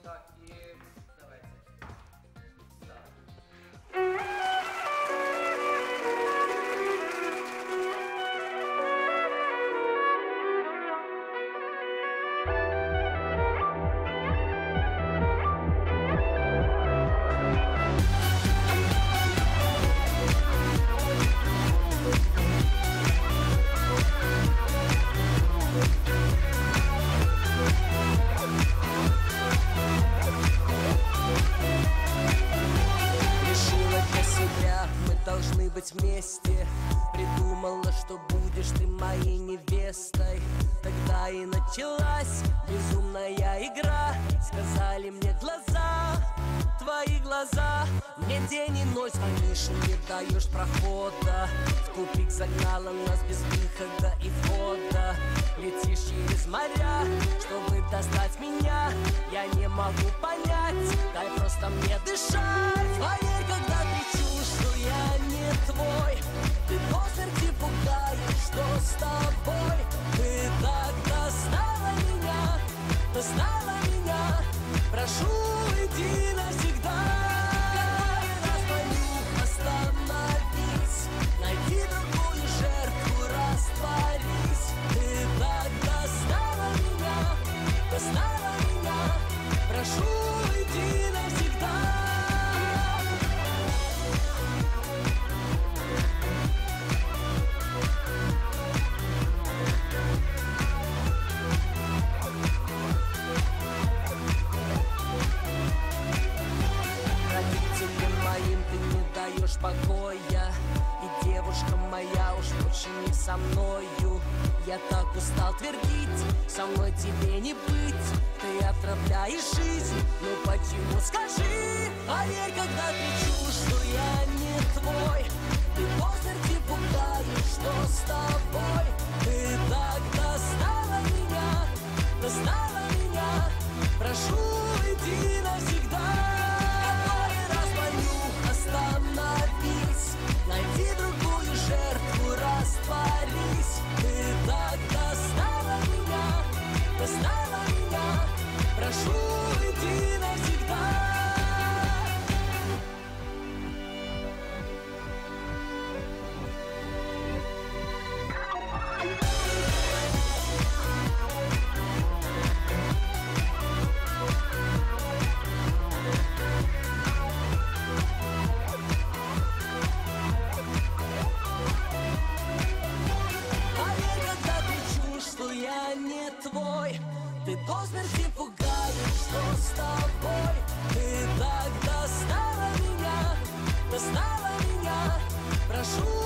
Так, и давайте. Да. Должны быть вместе. Придумала, что будешь ты моей невестой. Тогда и началась безумная игра. Сказали мне глаза, твои глаза. Мне день и ночь звонишь, не даешь прохода. В тупик загнала нас без выхода и входа. Летишь через моря, чтобы достать меня. Я не могу понять, дай просто мне дышать. Поверь, когда ты чувствуешь, что я не твой. Ты до смерти пугаешь, что с тобой. Ты так достала меня. Прошу, иди навсегда. Какой раз молю, остановись. Найди другую жертву, растворись. Ты так достала меня. Прошу, иди навсегда. Покоя. И девушка моя уж больше не со мною. Я так устал твердить, со мной тебе не быть. Ты отравляешь жизнь, ну почему, скажи? Поверь, когда ты чувствуешь, что я не твой. Ты до смерти пугаешь, что с тобой. Ты так достала меня. Прошу, иди навсегда. Остановись, найди другую жертву, растворись. Ты так достала меня. Прошу, иди навсегда. Я не твой. Ты до смерти пугаешь, что с тобой. Ты так достала меня. Прошу,